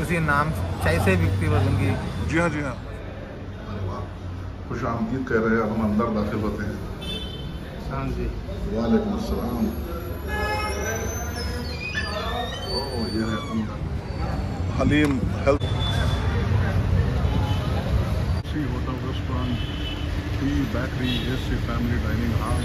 ब्लूसी नाम चाय से बिकती बस उनकी। जी हाँ, जी हाँ। खुश आमदीद कह रहे हैं, हम अंदर दाखिल होते हैं। हाँ जी, वालेकुम अस्सलाम। ओह, ये है Haleem health hotel restaurant, tea, bakery, AC, family dining hall.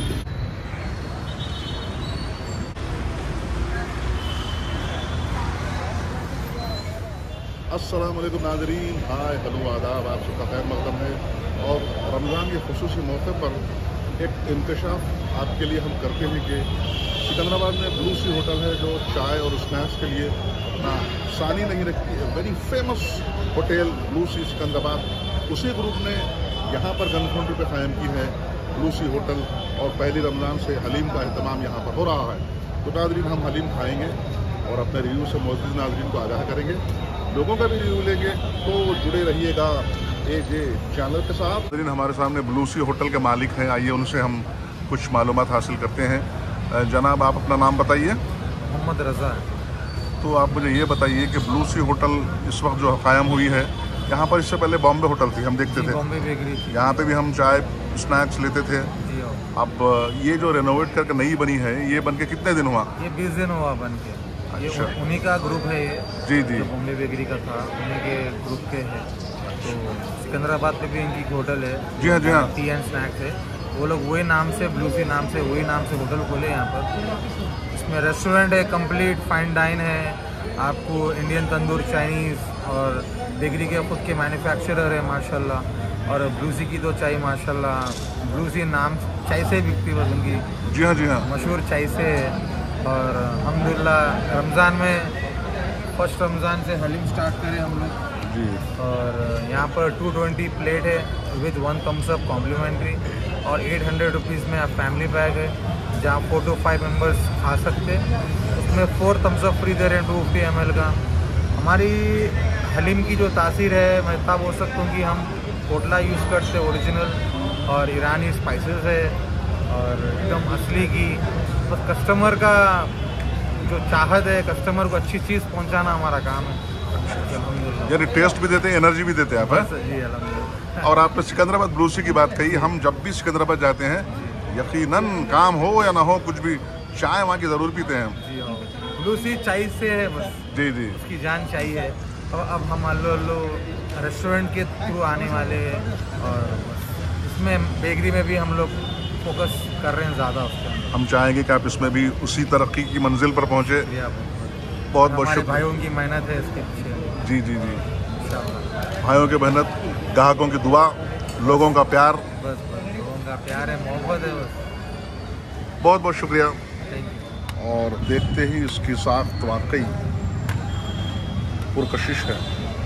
अस्सलाम वालेकुम नाज़रीन, हाय हेलो आदाब, आप सबका खैर मकदम है। और रमज़ान के खुसूसी मौके पर एक इंकशाफ आपके लिए हम करते हैं कि सिकंदराबाद में ब्लूसी होटल है जो चाय और स्नैक्स के लिए अपना सानी नहीं रखती है। Very famous hotel Blue Sea Secunderabad, उसी ग्रुप ने यहाँ पर गन काउंटर पे कायम की है ब्लूसी होटल, और पहली रमज़ान से हलीम का अहतमाम यहाँ पर हो रहा है। तो नाज़रीन, हम हलीम खाएँगे और अपने रिव्यू से मौजूद नाज़रीन को आगाह करेंगे, लोगों का भी रिव्यू लेंगे। तो जुड़े रहिएगा AJ चैनल के साथ। हमारे सामने ब्लूसी होटल के मालिक हैं, आइए उनसे हम कुछ मालूमात हासिल करते हैं। जनाब, आप अपना नाम बताइए। मोहम्मद रज़ा है। तो आप मुझे ये बताइए कि ब्लूसी होटल इस वक्त जो कायम हुई है, यहाँ पर इससे पहले बॉम्बे होटल थी, हम देखते थे, बॉम्बे बेकरी थी, यहाँ पे भी हम चाय स्नैक्स लेते थे। अब ये जो रेनोवेट करके नई बनी है, ये बन के कितने दिन हुआ? ये 20 दिन हुआ बन के। ये अच्छा। उन्हीं का ग्रुप है ये, जी जी, जो बॉम्बे बेकरी का था, उन्हीं के ग्रुप के है। तो सिकंदराबाद पे भी इनकी होटल है। जी हाँ, जी हाँ। टी एंड स्नैक्स है, वो लोग वही नाम से, ब्लूसी नाम से, वही नाम से होटल खोले यहाँ पर। इसमें रेस्टोरेंट है, कंप्लीट फाइन डाइन है, आपको इंडियन तंदूर, चाइनीज़, और बेकरी के खुद के मैन्युफैक्चरर है माशाल्लाह। और ब्लूसी की तो चाय माशाल्लाह, ब्लूसी नाम चाय से बिकती बस उनकी। जी हाँ, जी हाँ। मशहूर चाय से है। और अल्हम्दुलिल्लाह रमज़ान में फर्स्ट रमज़ान से हलीम स्टार्ट करें हम लोग जी। और यहाँ पर 220 प्लेट है विद 1 थम्स अप कॉम्प्लीमेंट्री, और 800 रुपीज़ में आप फैमिली पैक है जहाँ 4 to 5 मेंबर्स खा सकते हैं। उसमें 4 थम्स अप फ्री दे रहे हैं 250 ml का। हमारी हलीम की जो तासीर है, मैं इतना बोल सकता हूँ कि हम पोटला यूज़ करते हैं ओरिजिनल, और ईरानी स्पाइसेस है, और एकदम असली की। बस कस्टमर का जो चाहत है, कस्टमर को अच्छी चीज़ पहुंचाना हमारा काम है। अल्हम्दुलिल्लाह। यानी टेस्ट भी देते हैं, एनर्जी भी देते हैं आप, हैं? जी अल्हम्दुलिल्लाह। और आपने सिकंदराबाद ब्लूसी की बात कही, हम जब भी सिकंदराबाद जाते हैं, यकीनन काम हो या ना हो, कुछ भी चाय वहाँ की ज़रूर पीते हैं। जी हाँ, ब्लूसी चाय से है बस। जी जी, उसकी जान चाहिए। अब हम अल्लो रेस्टोरेंट के थ्रू आने वाले हैं, और इसमें बेकरी में भी हम लोग फोकस कर रहे हैं ज़्यादा उसके अंदर। हम चाहेंगे कि आप इसमें भी उसी तरक्की की मंजिल पर पहुँचे। बहुत बहुत हमारे शुक्रिया। भाइयों की मेहनत है इसके पीछे। जी जी जी, इंशाअल्लाह। भाइयों की मेहनत, ग्राहकों की दुआ, लोगों का प्यार। बस लोगों का प्यार है, मोहब्बत है बस। बहुत बहुत शुक्रिया। Thank you. और देखते ही इसकी साख्त वाकई पुरकशिश है।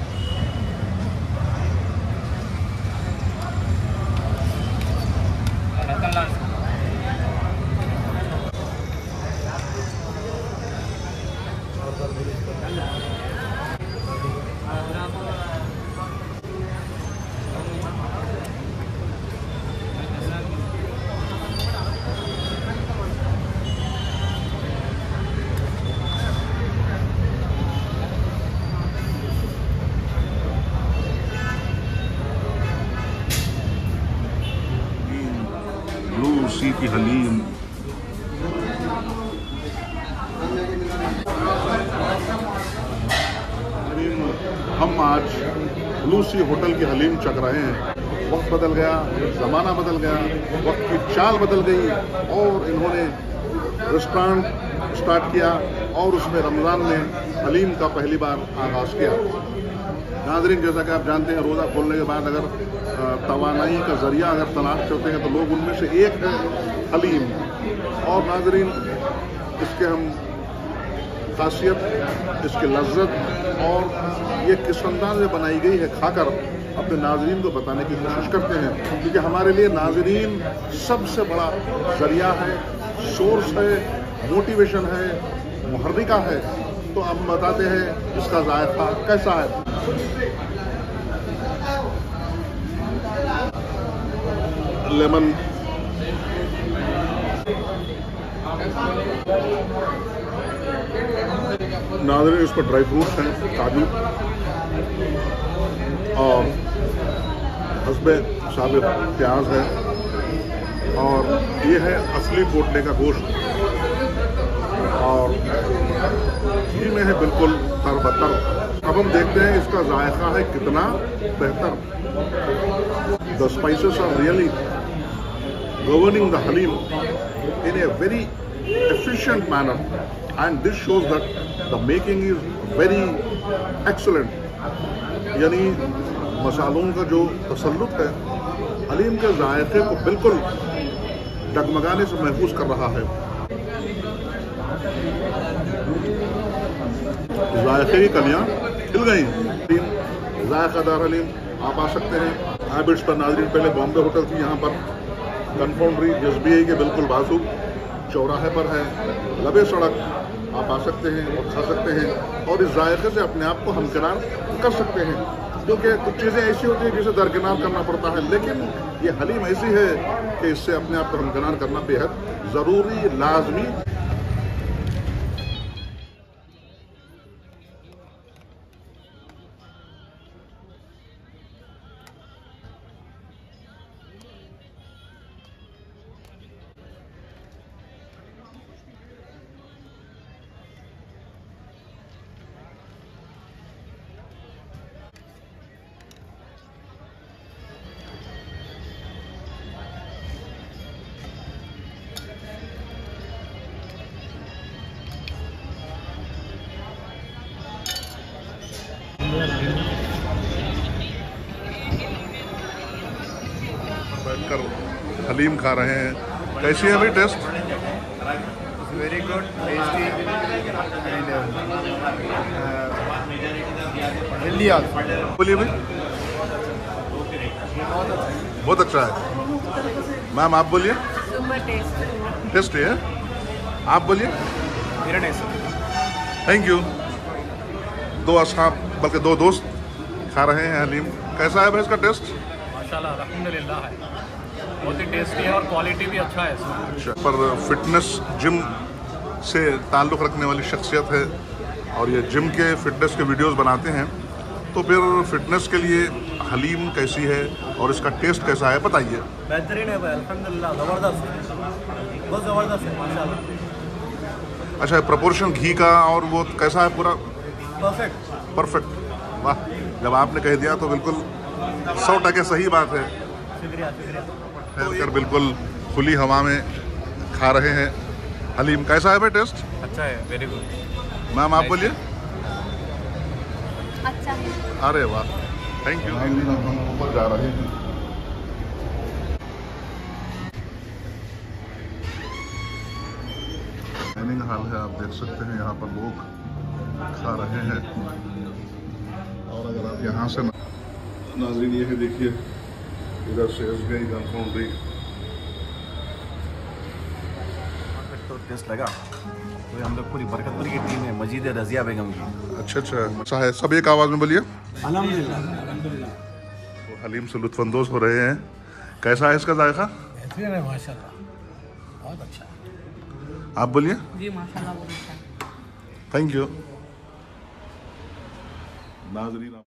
ब्लूसी की हलीम। हम आज ब्लूसी होटल की हलीम चख रहे हैं। वक्त बदल गया, ज़माना बदल गया, वक्त की चाल बदल गई, और इन्होंने रेस्टोरेंट स्टार्ट किया, और उसमें रमज़ान में हलीम का पहली बार आगाज़ किया। नाज़रीन, जैसा कि आप जानते हैं, रोज़ा खोलने के बाद अगर तवानाई का ज़रिया अगर तलाश करते हैं तो लोग उनमें से एक है हलीम। और नाज़रीन, इसके हम खासियत, इसकी लज्जत और ये किस अंदाज में बनाई गई है खाकर अपने नाज़रीन को बताने की कोशिश करते हैं, क्योंकि हमारे लिए नाज़रीन सबसे बड़ा ज़रिया है, सोर्स है, मोटिवेशन है, मुहर्रिका है। तो हम बताते हैं इसका जायका कैसा है। लेमन, नाज़रीन, इस पर ड्राई फ्रूट्स हैं, काजू, और हस्बे साबित प्याज है, और ये है असली पोटले का गोश्त, और घी में है बिल्कुल तरबतर। अब हम देखते हैं इसका जायका है कितना बेहतर। The spices are really governing the haleem in a very efficient manner, and this shows that the making is very excellent. यानी मसालों का जो तसल्लुत है हलीम के जायके को बिल्कुल डगमगाने से महफूज कर रहा है। जायके की कलियां हिल गई। जायकादार हलीम आप आ सकते हैं हैबिट्स पर। नाज़रीन, पहले बॉम्बे होटल थी, यहाँ पर कन्फाउंड्री SBI के बिल्कुल बाजू चौराहे पर है, लबे सड़क। आप आ सकते हैं और खा सकते हैं, और इस जायके से अपने आप को हमकिनार कर सकते हैं, क्योंकि कुछ चीज़ें ऐसी होती हैं जिसे दरकिनार करना पड़ता है, लेकिन ये हलीम ऐसी है कि इससे अपने आप को हमकिनार करना बेहद ज़रूरी, लाजमी। बैठकर हलीम खा रहे हैं। कैसी है भाई taste? Very good, tasty and healthy also. बोलिए भाई। बहुत अच्छा है। मैम आप बोलिए। टेस्टी है। आप बोलिए। मेरा टेस्ट। Thank you. दो असहाब बल्कि दो दोस्त खा रहे हैं हलीम। कैसा है भाई इसका टेस्ट? माशाल्लाह, अल्हम्दुलिल्लाह है, बहुत ही टेस्टी है और क्वालिटी भी अच्छा है इसमें। अच्छा, पर फिटनेस जिम से ताल्लुक़ रखने वाली शख्सियत है, और ये जिम के फिटनेस के वीडियोस बनाते हैं, तो फिर फिटनेस के लिए हलीम कैसी है और इसका टेस्ट कैसा है बताइए। बेहतरीन है भाई, अल्हम्दुलिल्लाह, ज़बरदस्त, बहुत ज़बरदस्त है माशाल्लाह। अच्छा, प्रोपोर्शन घी का और वो कैसा है? पूरा परफेक्ट। वाह, जब आपने कह दिया तो बिल्कुल 100% सही बात है। शुक्रिया। ठहरकर बिल्कुल खुली हवा में खा रहे हैं हलीम। कैसा है भाई टेस्ट? अच्छा है, वेरी गुड। मैम आप बोलिए। अच्छा है। अरे वाह, थैंक यू। हम ऊपर जा रहे हैं। डाइनिंग हॉल है, आप देख सकते हैं यहाँ पर लोग खा रहे हैं। और अगर आप यहाँ से नाज़रीन ये है, देखिए इधर से SBI कन्फाउंड्री। तो टेस्ट लगा तो हम लोग पूरी बरकतपुरी की टीम है, मजीद रज़िया बेगम की। अच्छा अच्छा है। सब एक आवाज़ में बोलिए। अल्हम्दुलिल्लाह। तो हलीम से लुत्फ़अंदोज़ हो रहे हैं। कैसा है इसका जायका? बेहतरीन है माशाल्लाह, बहुत अच्छा। आप बोलिए। जी माशाल्लाह बहुत अच्छा है। Thank you. नाज़रीन